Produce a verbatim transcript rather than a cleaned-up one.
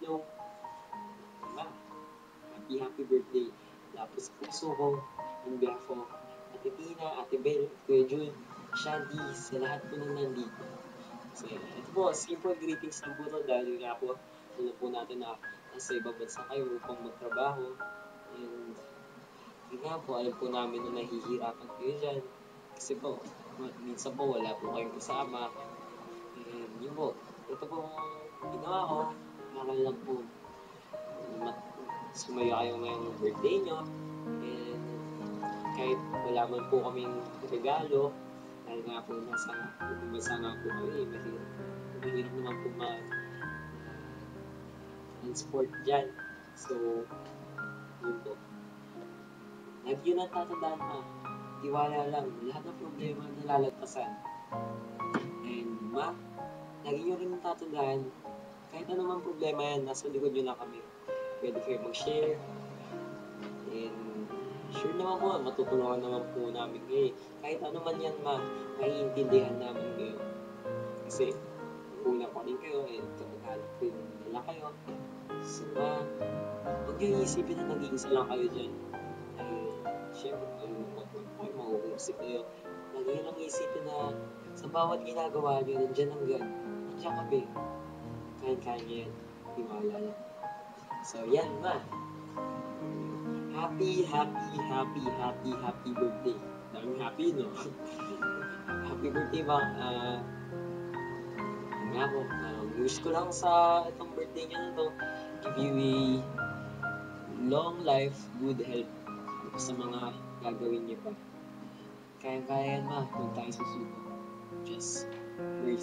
regalo. Diba? Happy, happy birthday. Tapos puso ko, on behalf of Ate Tina, Ate Bel, Kuya Jun, Shandy, sa lahat po nang nandito. So, ito po, simple greetings lang po to dahil nga po, alam po natin na nasa ibang bansa kayo upang magtrabaho. And, yun nga po, alam po namin na nahihirapan kayo dyan. Kasi po, minsan po wala po kayong kasama. And yun po, ito po ginawa ko, para lang po mat- sumaya kayo ngayong birthday nyo. And kahit wala man po kaming regalo, dahil nga po nasa ibang bansa nga po kami, mahirap, mahirap naman po mag transport dyan. So, yun po. Lagi yun ang tatandaan ha. Tiwala lang, lahat ng problema nalalagpasan. And ma, lagi nyo rin tatandaan, kahit anumang problema yan, nasa likod nyo na kami. Pwede kayo mag-share. And sure naman po, matutulungan naman po namin kayo. Kahit ano man yan ma, maiintindihan namin kayo. Kasi, una pa rin kayo, and kapag rin nila kayo. So ma, huwag nyo iisipin na nag-iisa lang kayo dyan. Dahil, syempre, malulungkot man po kayo, mahuhusik kayo. Lagi nyo lang isipin na sa bawat ginagawa nyo, nandiyan ang God. Nandiyan kami. Kain-kain nyo yan. Tiwala lang. So, yan ma. Happy, happy, happy, happy, happy birthday. Daming happy, no? Happy birthday ma. Uh, nga po, uh, wish ko lang sa itong birthday nyo na to, give you a long life, good health sa mga gagawin niyo pa. Kaya-kaya yan ma, kung tayo susuko. Just pray